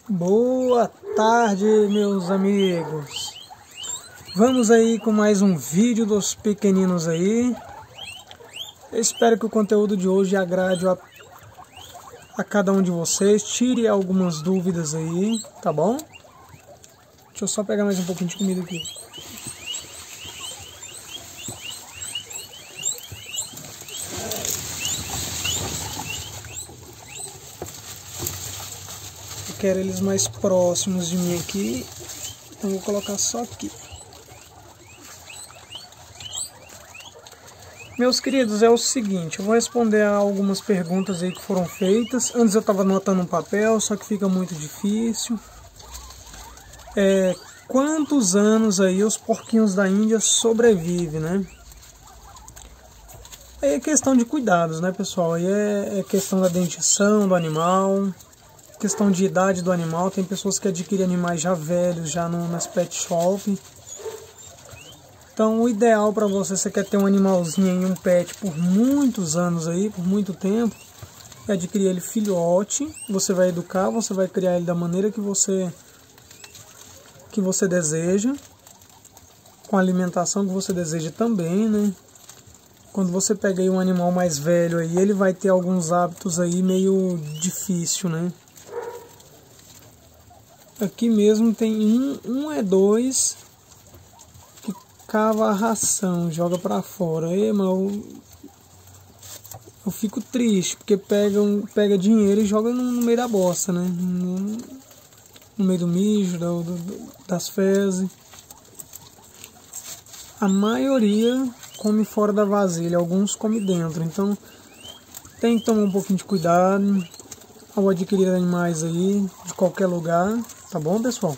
Boa tarde, meus amigos. Vamos aí com mais um vídeo dos pequeninos aí. Eu espero que o conteúdo de hoje agrade a cada um de vocês, tire algumas dúvidas aí, tá bom? Deixa eu só pegar mais um pouquinho de comida aqui. Eu quero eles mais próximos de mim aqui, então vou colocar só aqui. Meus queridos, é o seguinte, eu vou responder a algumas perguntas aí que foram feitas. Antes eu estava anotando um papel, só que fica muito difícil. Quantos anos aí os porquinhos da Índia sobrevivem, né? Aí é questão de cuidados, né, pessoal? Aí é questão da dentição do animal, questão de idade do animal. Tem pessoas que adquirem animais já velhos, já nas pet shop. Então o ideal para você quer ter um animalzinho aí, um pet por muitos anos aí, por muito tempo, é adquirir ele filhote. Você vai educar, você vai criar ele da maneira que você deseja, com a alimentação que você deseja também, né? Quando você pega aí um animal mais velho aí, ele vai ter alguns hábitos aí meio difícil, né? Aqui mesmo tem dois que cava a ração, joga pra fora. Aí, mas eu fico triste, porque pega dinheiro e joga no meio da bosta, né? No meio do mijo, das fezes. A maioria come fora da vasilha, alguns come dentro. Então tem que tomar um pouquinho de cuidado ao adquirir animais aí de qualquer lugar, tá bom, pessoal?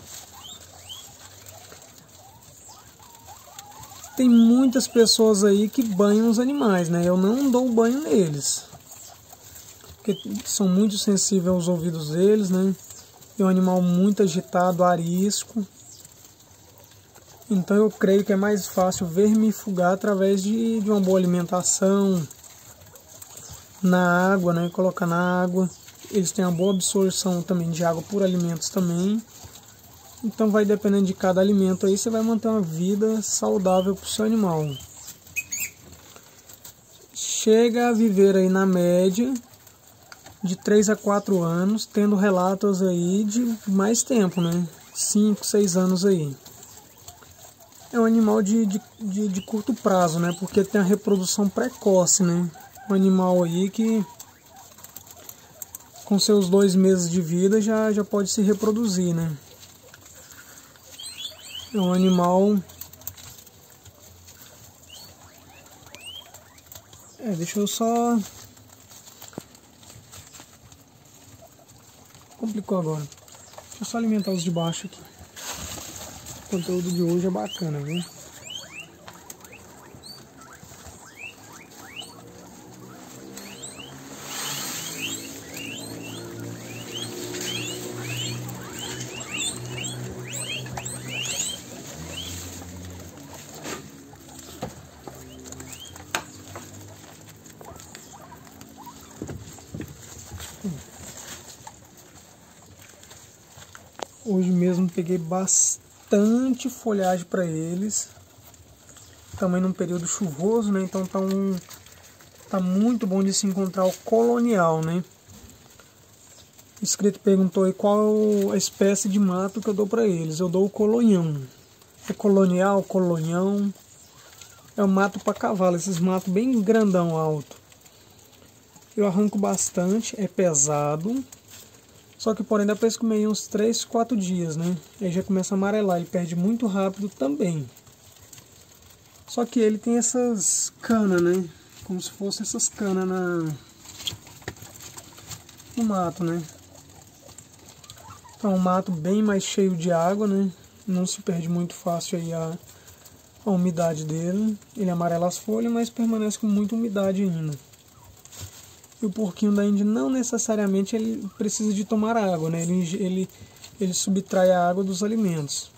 Tem muitas pessoas aí que banham os animais, né? Eu não dou banho neles, porque são muito sensíveis aos ouvidos deles, né? É um animal muito agitado, arisco. Então eu creio que é mais fácil vermifugar através de uma boa alimentação, na água, né? Colocar na água. Eles têm uma boa absorção também de água por alimentos também. Então vai dependendo de cada alimento aí, você vai manter uma vida saudável para o seu animal. Chega a viver aí na média de 3 a 4 anos, tendo relatos aí de mais tempo, né? 5, 6 anos aí. É um animal de curto prazo, né? Porque tem a reprodução precoce, né? Um animal aí que com seus 2 meses de vida já pode se reproduzir, né? É um animal... deixa eu só... Complicou agora. Deixa eu só alimentar os de baixo aqui. O conteúdo de hoje é bacana, viu? Hoje mesmo peguei bastante folhagem para eles. Também num período chuvoso, né? Então tá muito bom de se encontrar o colonial, né? O inscrito perguntou aí qual a espécie de mato que eu dou para eles. Eu dou o colonhão. É colonial, colonhão. É o mato para cavalo, esses matos bem grandão, alto. Eu arranco bastante, é pesado. Só que porém dá para eles comer uns 3, 4 dias, né? Aí já começa a amarelar, ele perde muito rápido também. Só que ele tem essas canas, né? Como se fosse essas canas no mato, né? Então é um mato bem mais cheio de água, né? Não se perde muito fácil aí a umidade dele. Ele amarela as folhas, mas permanece com muita umidade ainda. E o porquinho da Índia não necessariamente ele precisa de tomar água, né? Ele subtrai a água dos alimentos.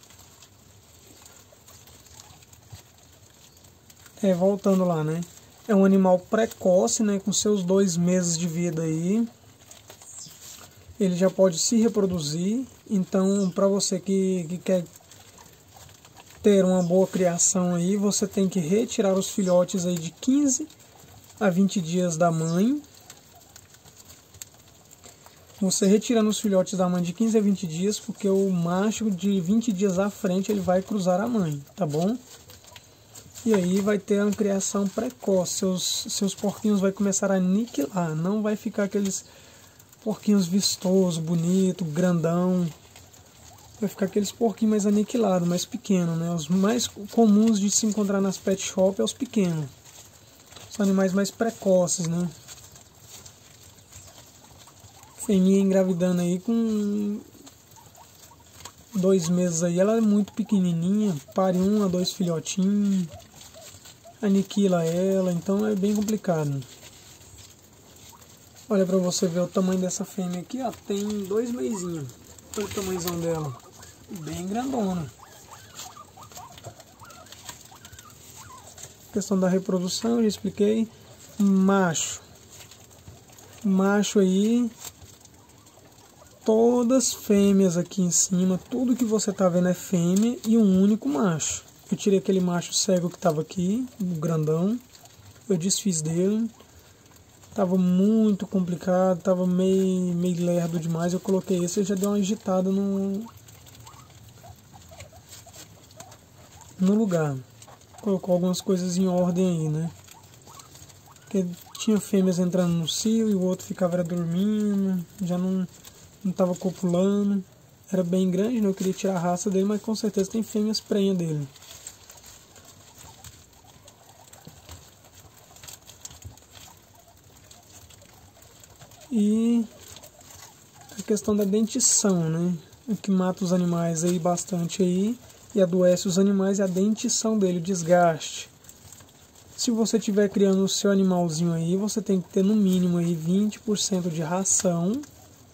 Voltando lá, né? É um animal precoce, né? Com seus 2 meses de vida aí. ele já pode se reproduzir. Então, para você que quer ter uma boa criação aí, você tem que retirar os filhotes aí de 15 a 20 dias da mãe. Você retirando os filhotes da mãe de 15 a 20 dias, porque o macho de 20 dias à frente ele vai cruzar a mãe, tá bom? E aí vai ter uma criação precoce, seus porquinhos vai começar a aniquilar, não vai ficar aqueles porquinhos vistosos, bonito, grandão. Vai ficar aqueles porquinhos mais aniquilados, mais pequenos, né? Os mais comuns de se encontrar nas pet shop é os pequenos. Os animais mais precoces, né? Fêmea engravidando aí com 2 meses aí, ela é muito pequenininha, pare 1 a 2 filhotinhos, aniquila ela, então é bem complicado. Olha pra você ver o tamanho dessa fêmea aqui, ó, tem 2 mesinhos. Olha o tamanhozão dela, bem grandona. Questão da reprodução, já expliquei. Macho aí, todas fêmeas aqui em cima, tudo que você tá vendo é fêmea e um único macho. Eu tirei aquele macho cego que tava aqui, o grandão, eu desfiz dele. Tava muito complicado, tava meio lerdo demais. Eu coloquei esse e já deu uma agitada no lugar. Colocou algumas coisas em ordem aí, né? Porque tinha fêmeas entrando no cio e o outro ficava dormindo, já não tava copulando. Era bem grande, né? Eu queria tirar a raça dele, mas com certeza tem fêmeas prenha dele. E a questão da dentição, né? O que mata os animais aí bastante aí e adoece os animais é a dentição dele, o desgaste. Se você estiver criando o seu animalzinho aí, você tem que ter no mínimo aí 20% de ração.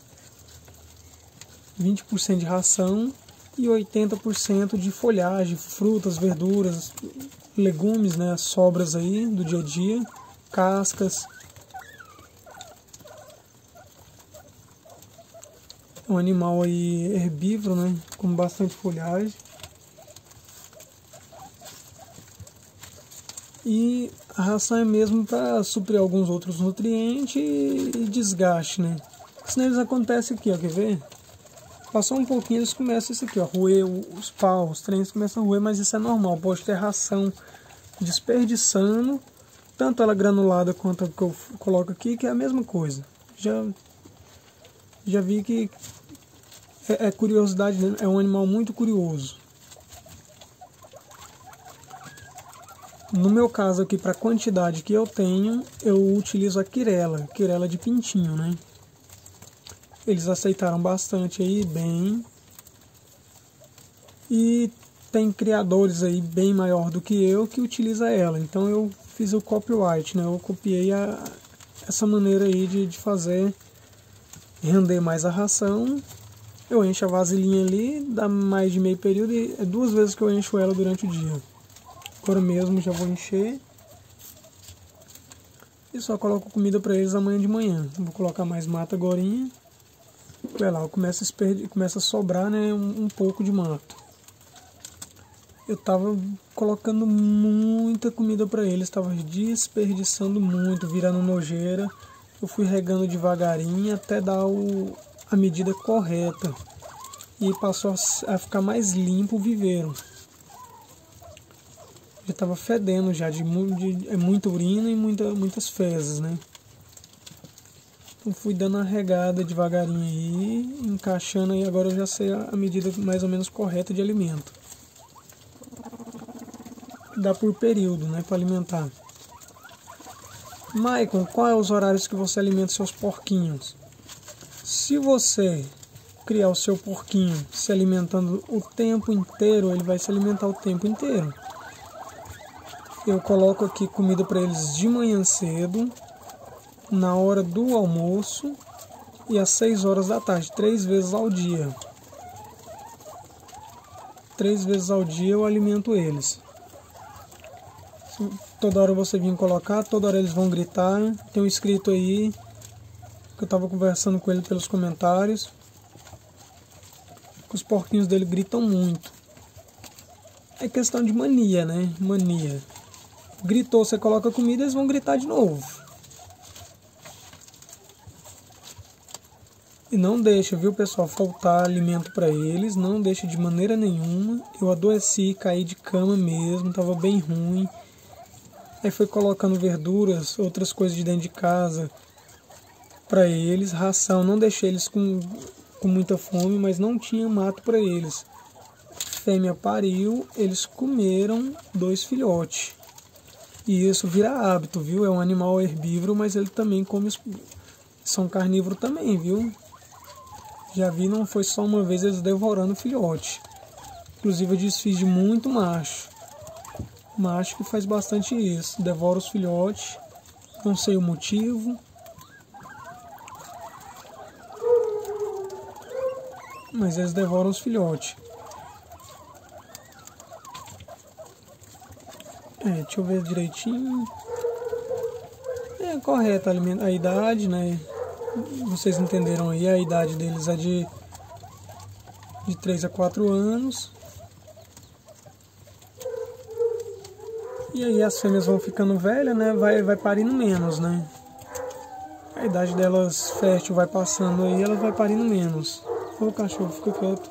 20% de ração e 80% de folhagem, frutas, verduras, legumes, né? Sobras aí do dia a dia, cascas. É um animal aí herbívoro, né? Com bastante folhagem. E a ração é mesmo para suprir alguns outros nutrientes e desgaste, né? Senão eles acontecem aqui, ó, quer ver? Passou um pouquinho, eles começam isso aqui, ó, roer os paus, os trens começam a roer, mas isso é normal. Pode ter ração desperdiçando, tanto ela granulada quanto a que eu coloco aqui, que é a mesma coisa. Já vi que é curiosidade, né? É um animal muito curioso. No meu caso aqui, para a quantidade que eu tenho, eu utilizo a quirela de pintinho, né? Eles aceitaram bastante aí, bem. E tem criadores aí bem maior do que eu que utiliza ela. Então eu fiz o copyright, né? Eu copiei essa maneira aí de fazer render mais a ração. Eu encho a vasilhinha ali, dá mais de meio período e é 2 vezes que eu encho ela durante o dia. Agora mesmo já vou encher. E só coloco comida para eles amanhã de manhã. Vou colocar mais mata agorinha. Olha lá, começa a sobrar, né, um pouco de mato. Eu tava colocando muita comida para eles, tava desperdiçando muito, virando nojeira. Eu fui regando devagarinho até dar a medida correta. E passou a ficar mais limpo o viveiro. Já estava fedendo já, de muita urina e muitas fezes, né? Então fui dando uma regada devagarinho aí, encaixando aí, agora eu já sei a medida mais ou menos correta de alimento. Dá por período, né, para alimentar. Maicon, quais são os horários que você alimenta seus porquinhos? Se você criar o seu porquinho se alimentando o tempo inteiro, ele vai se alimentar o tempo inteiro. Eu coloco aqui comida para eles de manhã cedo, na hora do almoço e às 6 horas da tarde, 3 vezes ao dia. 3 vezes ao dia eu alimento eles. Toda hora você vir colocar, toda hora eles vão gritar. Tem um escrito aí que eu estava conversando com ele pelos comentários. Os porquinhos dele gritam muito. É questão de mania, né? Mania. Gritou, você coloca comida, eles vão gritar de novo. E não deixa, viu, pessoal, faltar alimento para eles. Não deixa de maneira nenhuma. Eu adoeci, caí de cama mesmo, tava bem ruim. Aí foi colocando verduras, outras coisas de dentro de casa para eles. Ração, não deixei eles com muita fome, mas não tinha mato para eles. Fêmea pariu, eles comeram 2 filhotes. E isso vira hábito, viu? É um animal herbívoro, mas ele também come são carnívoros também, viu? Já vi, não foi só uma vez eles devorando filhote. Inclusive eu desfiz de muito macho. Macho que faz bastante isso. Devora os filhotes. Não sei o motivo. Mas eles devoram os filhotes. Deixa eu ver direitinho. É correta a idade, né? Vocês entenderam aí, a idade deles é de 3 a 4 anos. E aí as fêmeas vão ficando velhas, né? Vai parindo menos, né? A idade delas fértil vai passando aí, elas vai parindo menos. Ô cachorro, fica quieto.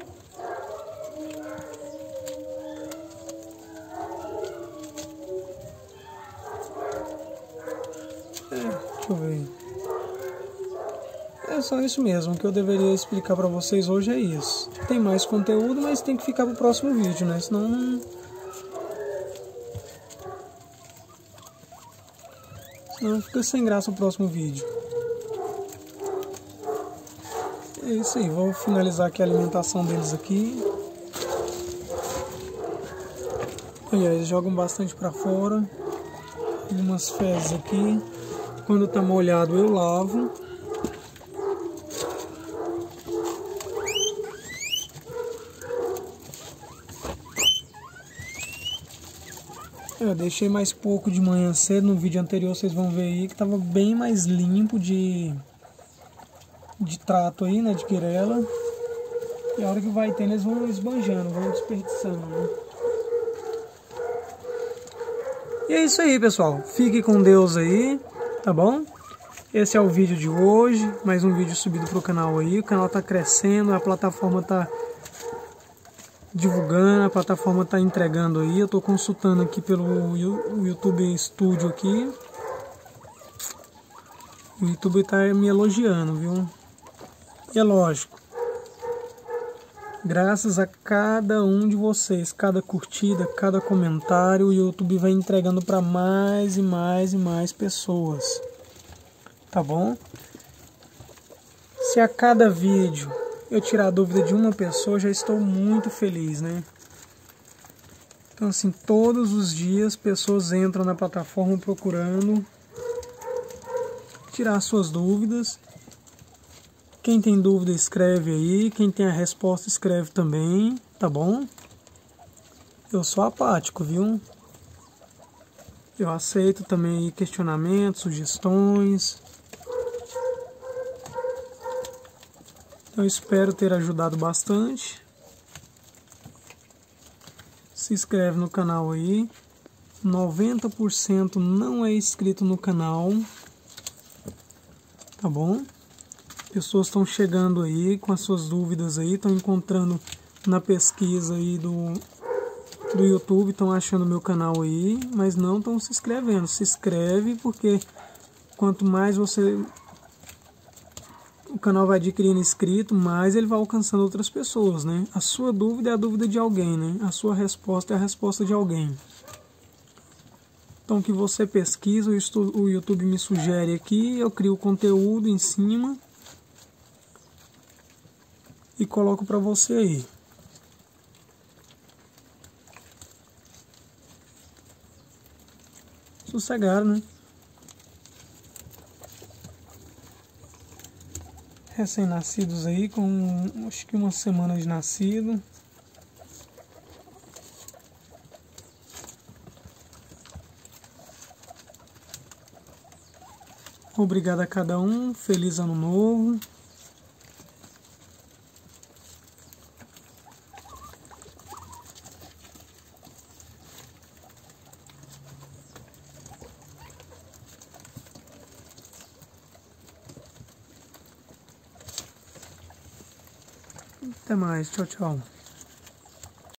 Deixa eu ver. É só isso mesmo, o que eu deveria explicar pra vocês hoje é isso. Tem mais conteúdo, mas tem que ficar pro próximo vídeo, né? Senão fica sem graça o próximo vídeo. É isso aí, vou finalizar aqui a alimentação deles aqui. Olha, eles jogam bastante pra fora. Algumas fezes aqui. Quando tá molhado eu lavo. Eu deixei mais pouco de manhã cedo, no vídeo anterior vocês vão ver aí que tava bem mais limpo de trato aí, né, de quirela. E a hora que vai tendo eles vão esbanjando, vão desperdiçando, né. E é isso aí, pessoal. Fique com Deus aí, tá bom? Esse é o vídeo de hoje, mais um vídeo subido pro canal aí. O canal tá crescendo, a plataforma tá divulgando, a plataforma tá entregando aí. Eu tô consultando aqui pelo YouTube Studio aqui. O YouTube tá me elogiando, viu? E é lógico, graças a cada um de vocês, cada curtida, cada comentário, o YouTube vai entregando para mais e mais e mais pessoas, tá bom? Se a cada vídeo eu tirar a dúvida de uma pessoa, já estou muito feliz, né? Então assim, todos os dias pessoas entram na plataforma procurando tirar suas dúvidas. Quem tem dúvida escreve aí, quem tem a resposta escreve também, tá bom? Eu sou apático, viu? Eu aceito também questionamentos, sugestões. Eu espero ter ajudado bastante. Se inscreve no canal aí. 90% não é inscrito no canal, tá bom? Pessoas estão chegando aí com as suas dúvidas aí, estão encontrando na pesquisa aí do YouTube, estão achando meu canal aí, mas não estão se inscrevendo. Se inscreve porque quanto mais o canal vai adquirindo inscrito, mais ele vai alcançando outras pessoas, né? A sua dúvida é a dúvida de alguém, né? A sua resposta é a resposta de alguém. Então, o que você pesquisa, o YouTube me sugere aqui, eu crio conteúdo em cima e coloco para você aí. Sossegado, né? Recém-nascidos aí, com acho que uma semana de nascido. Obrigado a cada um. Feliz Ano Novo. Até mais. Tchau, tchau.